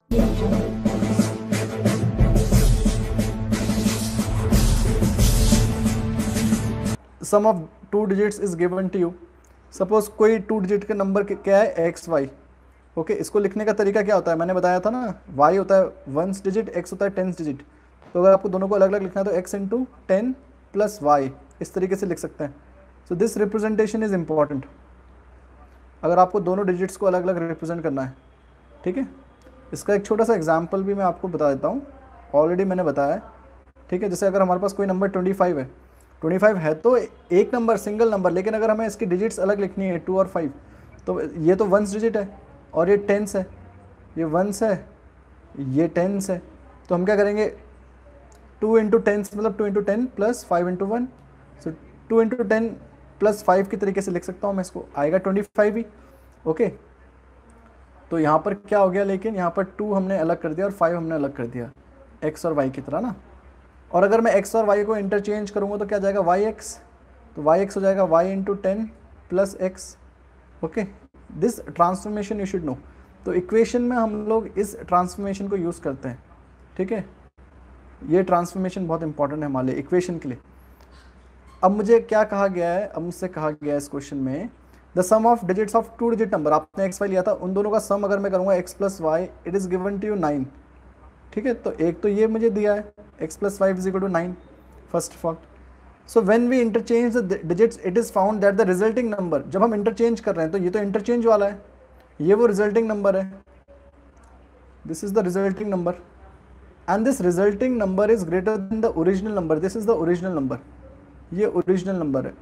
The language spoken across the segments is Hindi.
Some of 2 digits is given to you. Suppose कोई 2 डिजिट का नंबर क्या है, एक्स वाई। ओके, इसको लिखने का तरीका क्या होता है, मैंने बताया था ना, वाई होता है 1 डिजिट, एक्स होता है 10 डिजिट। तो अगर आपको दोनों को अलग अलग लिखना है तो एक्स इंटू 10 प्लस वाई, इस तरीके से लिख सकते हैं। So this representation is important अगर आपको दोनों डिजिट्स को अलग अलग रिप्रेजेंट करना है। ठीक है, इसका एक छोटा सा एग्जाम्पल भी मैं आपको बता देता हूँ, ऑलरेडी मैंने बताया है। ठीक है, जैसे अगर हमारे पास कोई नंबर 25 है, 25 है तो एक नंबर सिंगल नंबर, लेकिन अगर हमें इसकी डिजिट्स अलग लिखनी है 2 और 5, तो ये तो 1 डिजिट है और ये 10 है, ये 1 है, ये 10 है। तो हम क्या करेंगे, 2 इंटू 10 मतलब 2 into 10 plus 5 into 1। So 2 into 10 plus 5 की तरीके से लिख सकता हूँ मैं इसको, आएगा 25 ही। ओके, तो यहाँ पर क्या हो गया, लेकिन यहाँ पर 2 हमने अलग कर दिया और 5 हमने अलग कर दिया, एक्स और वाई की तरह ना। और अगर मैं एक्स और वाई को इंटरचेंज करूँगा तो क्या जाएगा, वाई एक्स, तो वाई एक्स हो जाएगा Y into 10 plus X. Okay, this transformation you should know. तो इक्वेशन में हम लोग इस ट्रांसफॉर्मेशन को यूज़ करते हैं। ठीक है, ये ट्रांसफॉर्मेशन बहुत इंपॉर्टेंट है हमारे लिए इक्वेशन के लिए। अब मुझे क्या कहा गया है, अब मुझसे कहा गया है इस क्वेश्चन में, the sum of digits of 2 digit number, आपने एक्स वाई लिया था, उन दोनों का सम अगर मैं करूँगा X plus Y, it is given to you 9। ठीक है, तो एक तो ये मुझे दिया है x plus 5 is equal to 9 first of all. So when we interchange the digits it is found that the resulting number, जब हम इंटरचेंज कर रहे हैं तो ये तो इंटरचेंज वाला है, ये वो रिजल्टिंग नंबर है, this is the resulting number, and this resulting number is greater than the original number, this is the original number, ये ओरिजिनल नंबर है,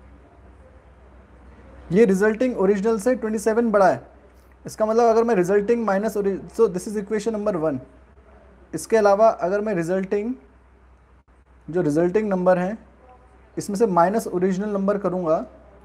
ये रिजल्टिंग ओरिजिनल से 27 बड़ा है। इसका मतलब अगर मैं resulting minus, so this is equation number 1। इसके अलावा अगर मैं रिजल्टिंग, जो रिजल्टिंग नंबर है इसमें से माइनस ओरिजिनल नंबर करूंगा,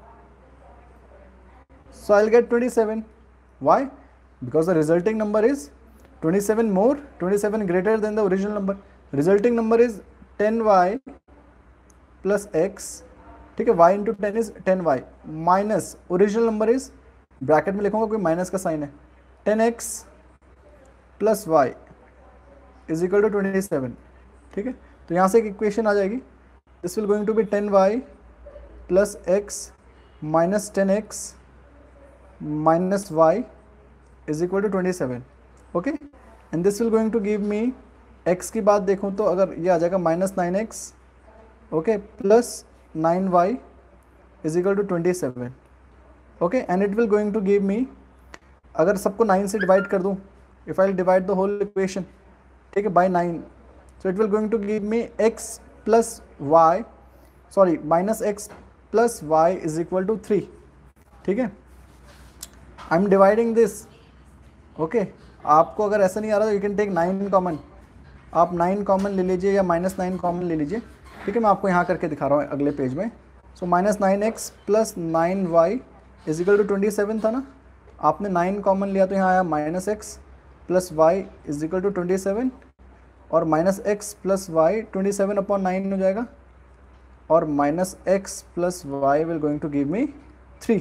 so I will get 27। Why? Because the resulting number is 27 more, 27 greater than the original number. Resulting number is 10y plus x। ठीक है, y into 10 is 10y minus original number is, bracket में लिखूंगा कोई माइनस का साइन है, 10x plus y is equal to 27। ठीक है, तो यहाँ से एक इक्वेशन आ जाएगी, this will going to be 10y plus x minus 10x minus y is equal to 27। Okay, and this will going to give me, x की बात देखूँ तो अगर ये आ जाएगा minus 9x, okay, plus 9y is equal to 27। Okay, and it will going to give me, अगर सबको 9 से डिवाइड कर दूँ, if I divide the whole equation, ठीक है, bye 9, so it will going to give me x plus y, sorry minus x plus y is equal to 3. ठीक है, I am dividing this. Okay, आपको अगर ऐसा नहीं आ रहा तो यू कैन टेक 9 कॉमन, आप 9 कॉमन ले लीजिए या माइनस 9 कॉमन ले लीजिए। ठीक है, मैं आपको यहाँ करके दिखा रहा हूँ अगले पेज में। So minus 9x plus 9y is equal to 27 था ना, आपने 9 कॉमन लिया तो यहाँ आया minus x plus y is equal to 27, और minus x plus y 27 upon 9 हो जाएगा, और minus x plus y will going to give me 3।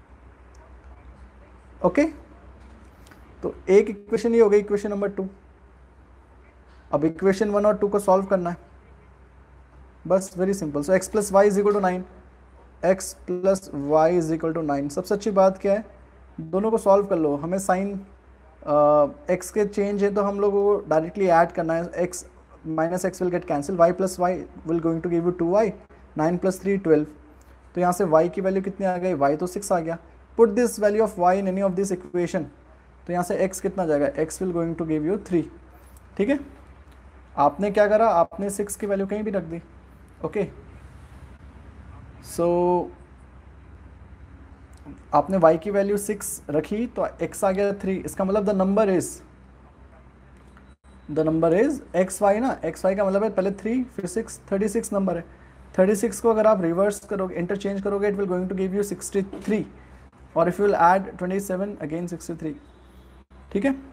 Okay, तो एक इक्वेशन ये हो गई, इक्वेशन नंबर 2। अब इक्वेशन 1 और 2 को सॉल्व करना है, बस very simple. So x plus y is equal to 9, x plus y is equal to 9। सबसे अच्छी बात क्या है, दोनों को सॉल्व कर लो, हमें साइन एक्स के चेंज है तो हम लोगों को डायरेक्टली ऐड करना है, x minus x will get cancel, y plus y will going to give you 2y, 9 plus 3 12। तो यहाँ से y की वैल्यू कितनी आ गई, y तो 6 आ गया। Put this value of y in any of this equation, तो यहाँ से x कितना जाएगा, x will going to give you 3। ठीक है, आपने क्या करा, आपने 6 की वैल्यू कहीं भी रख दी। ओके, सो आपने y की वैल्यू 6 रखी तो x आ गया 3। इसका मतलब the number is x y ना, एक्स वाई का मतलब है पहले 3 फिर 6, 36 नंबर है। 36 को अगर आप रिवर्स करोगे, इंटरचेंज करोगे, it will going to give you 63, और if you will add 27 again 63। ठीक है।